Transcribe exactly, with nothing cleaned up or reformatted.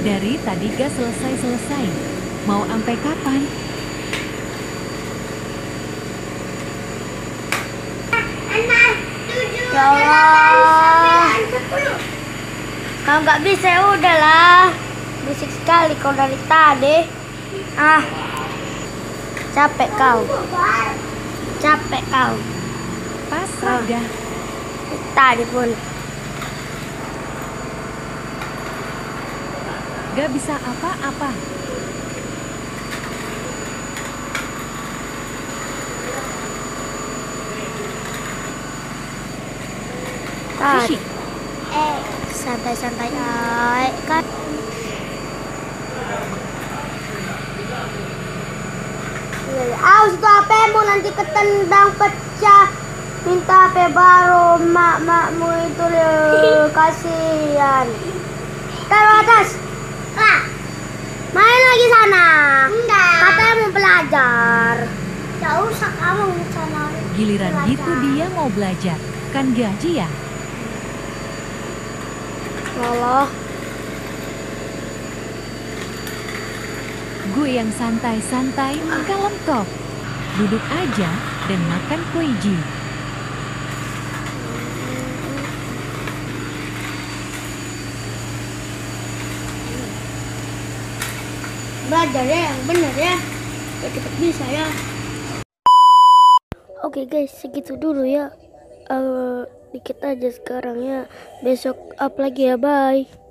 Dari tadi gak selesai-selesai. Mau sampai kapan? Ya Allah. Kalau nggak bisa ya udahlah. Berisik sekali kau dari tadi. Ah, capek kau. Capek kau. Pasrah Ah. dah. Tadi pun. Gak bisa apa-apa. Tadi. Fisik. Eh, santai-santai aja kan. Awas tuh H P-mu nanti ketendang pecah. Minta H P baru, mak-makmu itu loh, kasihan. Taruh atas. Ah. Main lagi sana. Enggak. Katanya mau belajar. Gak usah kamu sana. Giliran gitu dia mau belajar. Kan gaji ya? Allah. Gue yang santai-santai, kalem kok. Duduk aja dan makan kueji. Belajar ya yang benar ya. Biar cepet bisa ya. Oke guys, segitu dulu ya. Uh, dikit aja sekarang ya. Besok up lagi ya, bye.